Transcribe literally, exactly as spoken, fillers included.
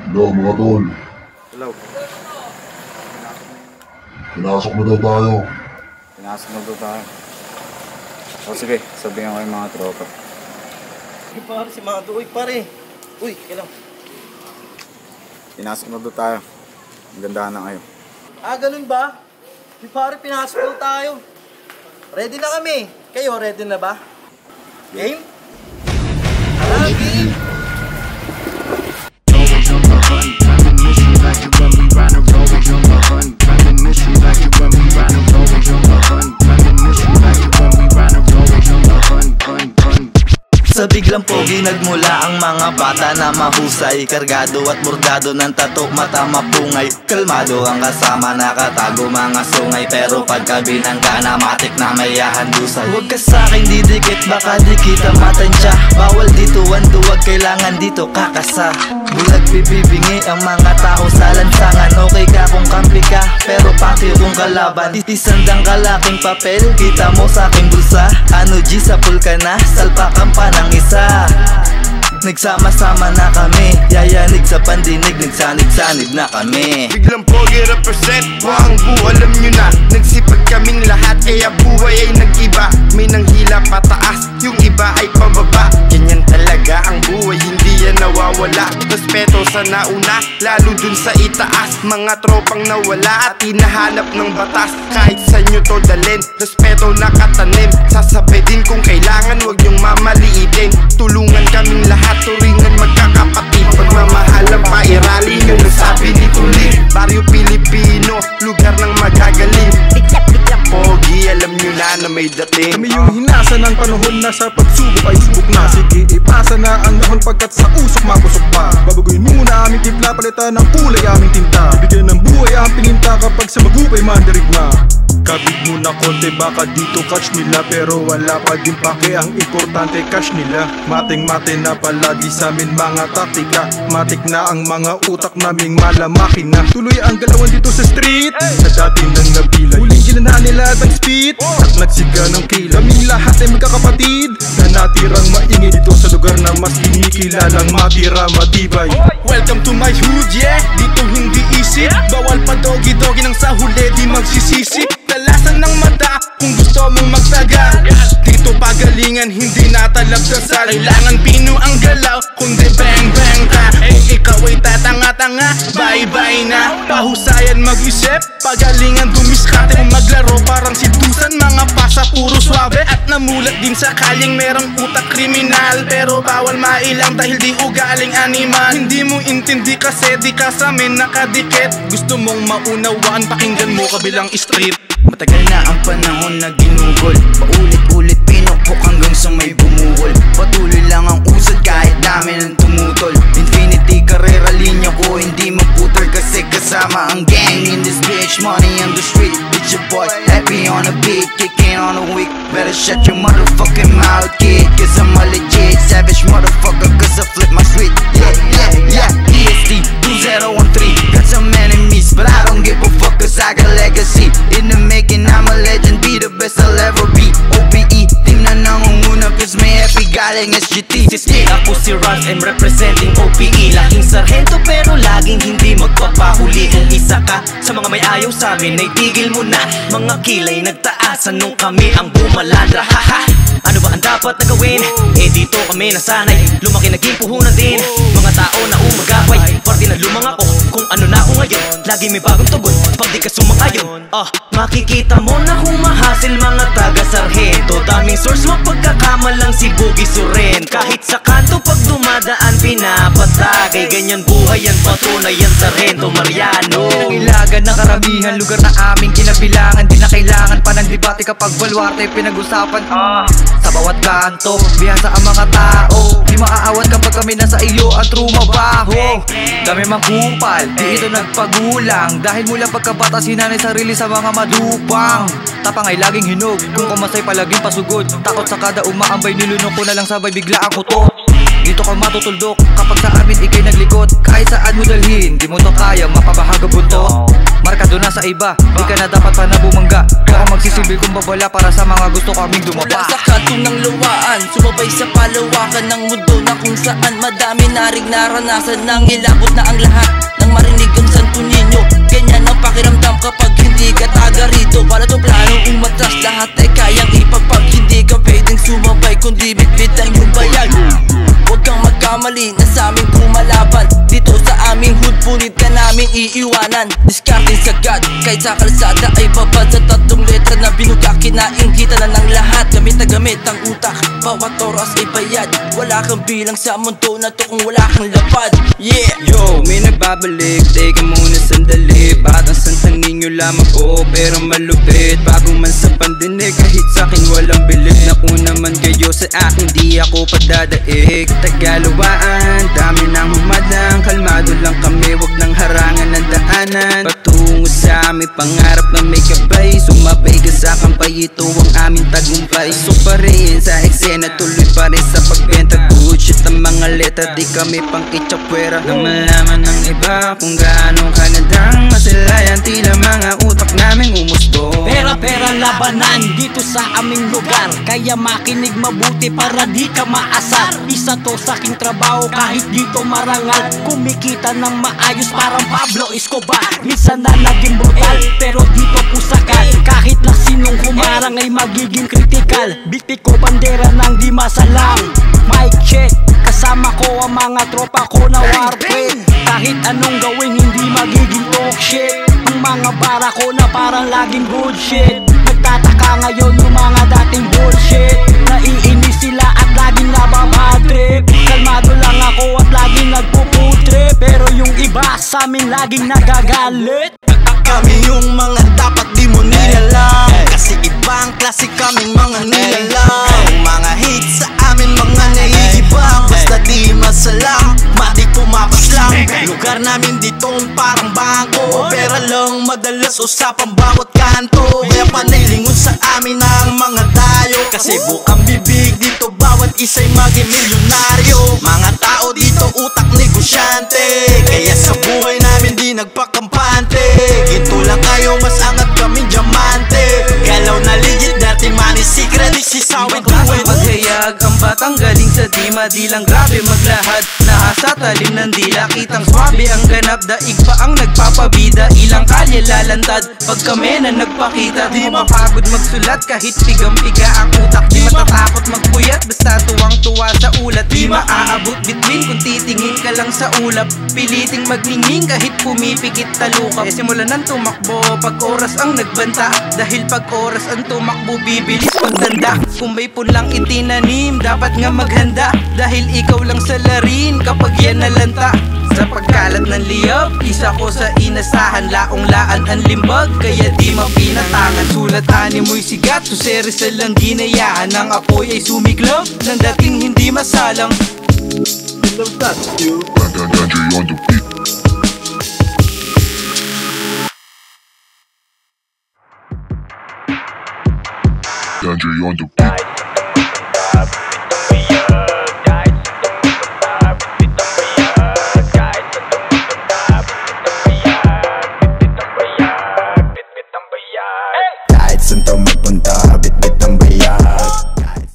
Hello mga tol. Hello. Pinasok na daw tayo. Pinasok na daw tayo. O sige, sabihan ko yung mga tropa. Uy pare, si Mado. Uy pare. Uy, kailang. Pinasok na daw tayo. Ang gandahan na kayo. Ah, ganun ba? Uy pare, pinasok daw tayo. Ready na kami. Kayo, ready na ba? Game? Tara, game! Sa biglang pogi nagmula ang mga bata na mahusay, kargado at murdado ng tato, mata mapungay. Kalmado ang kasama, nakatago mga sungay, pero pagka binangga na matik na may handusay. Huwag ka sa'kin didikit, baka di kita matansya. Bawal dito ang duwag, kailangan dito kakasa. Bulag bibibingi ang mga tao sa lansangan. Okay ka kung kampi ka, pero pati kung kalaban. Isandang kalaking papel, kita mo sa aking bulsa. Ano G, sa pool ka na, salpakan pa ng isa. Nagsama-sama na kami, yayanig sa pandinig, nagsanib-sanib na kami. Biglang pogi represent, buhang buo, alam nyo na. Nagsipag kaming lahat, kaya buhay ay nag-iba. May nanghila pataas, yung iba ay pababa. Ganyan talaga ang buhay, hindi yan nawawala. Respeto sa nauna, lalo dun sa itaas. Mga tropang nawala at hinahanap ng batas. Kahit sa nyo to dalhin, respeto nakatanim. Sasabi din kung kailangan, wag nyong mamaliitin. Tulungan kaming lahat, turingan magkakapatid. Pagmamahal ang pairali, yung nasabi ni Tulin. Baryo Pilipino, lugar ng magagaling. Pogi, alam nyo na na may dating. Kami yung hinasa ng panahon na sa pagsubok ay subok na. Sige, ipasa na ang dahon pagkat sa usok mapusok pa. Babaguhin muna aming timpla, palitan ng kulay aming tinta. Bigyan ng buhay ang pininta kapag sa magupay mandarig na. Kabig muna konti, baka dito catch nila, pero wala pa din pake, ang importante cash nila. Mating-mate na palagi sa amin mga taktika. Matik na ang mga utak naming malamakin na. Tuloy ang galawan dito sa street, sa dati nang napilay. Huling ginanahan nila at ang speed, at nagsiga ng kilay. Kaming lahat ay magkakapatid, na natirang maingay dito sa lugar na mas kinikilalang matira matibay. Welcome to my hood, yeah, dito hindi isip. Bawal pa dogi-dogi ng sa huli, di magsisisip. Talasan ng mata kung gusto mong magtagal. Dito pagalingan, hindi natalagdasal. Kailangan pino ang galaw, kundi bang-bang ka. Eh ikaw ay tatanga-tanga, bye-bye na. Pahusayan mag-isip, pagalingan dumiskate. Kung maglaro parang sintusan, mga pasa puro swabe. At namulat din sa kalyeng merong utak kriminal. Pero bawal mailang dahil di ugaling animal. Hindi mo intindi kasi di ka sa amin nakadikit. Gusto mong maunawaan, pakinggan mo kabilang street. Matagal na ang panahon na ginugol, paulit-ulit pinukpok hanggang sa may bumuhol. Patuloy lang ang usad kahit dami ng tumutol. Infinity karera linya ko, hindi maputol kasi kasama ang gang in this bitch. Money on the street, it's your boy happy on the beat, kicking on the week. Better shut your motherfucking mouth, kid, cause I'm a legit savage motherfucker, cause I flip my street. Yeah, yeah, yeah, E S T two zero one three. Got some enemies, but I don't give a fuck cause I got legacy. In the making, I'm a legend, be the best I'll ever be. O P E, tingnan ang umuna cause may happy galing S G T. Ako si Raz, I'm representing O P E. Laking sarhento pero laging hindi magpapahuli. Kung isa ka sa mga may ayaw sa amin ay tigil mo na. Mga kilay nagtaasan nung kami ang bumalandra. Haha, ano ba ang dapat na gawin? Eh dito kami nasanay, lumaki naging puhunan din. Mga tao na umagapay, parte na lumang ako. Kung ano na ako ngayon, lagi may bagong tugon pag di ka sumangayon. Ah, makikita mo na humahasil mga taga-sarhento. Daming source mapagkakamalang si Boogie Suren. Kahit sa kanto pag dumadaan pinapatagay. Ganyan buhay yan, patunay yan sarhento Mariano. Ilagan na karamihan, lugar na aming kinabilangan. Di na kailangan pa ng debate kapag balwarte pinag-usapan. Ah, sa bawat kanto, bihasa ang mga tao. Di maaawat kapag kami nasa iyo at trumabaho. Kami makupal, di ito nagpagulang. Dahil mula pagkabata sinanay sarili sa mga madupang. Tapang ay laging hinog, kung kumasay palaging pasugod. Takot sa kada umaambay, nilunok ko na lang sabay bigla ako to. Dito ka matutuldok kapag sa amin ikay naglikot. Kahit saan mo dalhin, di mo to kaya mapabahaga buntot. Marka Kalmado na sa iba, di ka na dapat pa na bumangga. Baka magsisilbi kung babala para sa mga gusto kaming dumapa. Mula sa kanto ng luwaan, sumabay sa palawakan ng mundo na kung saan madami na rin naranasan nang ilabot na ang lahat nang marinig ang Santo Niño. Ganyan ang pakiramdam kapag hindi ka taga rito. Wala to planong umatras, lahat ay kayang ipagpag. Hindi ka pwedeng sumabay kundi bitbit ang iyong bayag. Huwag kang magkamali na sa aming kumalaban. Dito sa aming hood, punit ka namin iiwanan. Discarding sagad, kahit sa kalsada ay babad. Sa tatlong letra na binuga, kinaingita na ng lahat. Gamit na gamit ang utak, bawat oras ay bayad. Wala kang bilang sa mundo na to kung wala kang lapad. Yeah! Yo, may nagbabalik, teka muna sandali. Batang Santang Niño lamang po, pero malupit. Bago man sa pandinig, kahit sa'kin walang bilib. Naku naman kayo sa akin, di ako padadaig. Tagalawaan, dami nang humadlang. Kalmado lang kami, wag nang harangan ng daanan. Patungo sa aming pangarap na may gabay. Sumabay ka sa kampay, ito ang aming tagumpay. So pa rin sa eksena, tuloy pa rin sa pagbenta. Good shit ang mga letra, di kami pang kitchapwera. Nang malaman ng iba kung gaano kalandang masilayan, tila mga utak naming umusto. Pera-pera labanan dito sa aming lugar, kaya makinig mabuti para di ka maasar. Isa to sa aking trabaho kahit dito marangal. Kumikita ng maayos parang Pablo Escobar. Minsan na naging brutal pero dito pusakan. Kahit lang sinong humarang ay magiging critical. Bitbit ko bandera ng di masalang. Mic check, kasama ko ang mga tropa ko na warfare. Kahit anong gawin hindi magiging talk shit. Ang mga bara ko na parang laging good shit. Nagtataka ngayon yung mga dating bullshit. Naiinis sila at laging nababadtrip. Kalmado lang ako at laging nagpuputrip. Pero yung iba sa amin laging nagagalit. Kami yung mga dapat di mo nilalang, kasi ibang klase kaming mga nilalang. Mga hits sa amin mga naiibang, basta di masalang, mati pumapas lang. Lugar namin dito parang bangko, pera lang madalas usapang bawat kanto. Kaya panilingon sa amin ang mga tayo, kasi bukang bibig dito bawat isa'y maging milyonaryo. Mga tao dito utak negosyante, kaya sa buhay namin di nagpakampante. Ginto lang kayo, mas angat kaming diamante. Galaw na legit, dirty money, secret, isisawin tuwin. Maghayag ang batang galing sa dima, di lang grabe maglahad. Nasa talim ng dila, kitang swabe ang ganap. Daig pa ang nagpapabida, ilang kalye lalantad. Pag kami na nagpakita, di mapagod magsulat. Kahit pigang-piga ang utak, di matatakot magpuyat. Basta tuwang-tuwa sa ulat, di maaabot bitwin kung titingin ka lang sa ulap. Piliting magningning kahit pumipikit talukap. Eh simulan ng tumakbo pag oras ang nagbanta, dahil pag oras ang tumakbo bibilis pagtanda. Kung may punlang itinanim, dapat nga maghanda, dahil ikaw lang salarin kapag yan nalanta. Sa pagkalat ng liyab, isa ko sa inasahan. Laong-laan ang limbag, kaya di mapinatangan. Sulat ani mo'y sigat, Jose Rizal lang ginayahan. Ang apoy ay sumiglab, nang dating hindi masalang. Jayze on the beat. Jayze on the beat.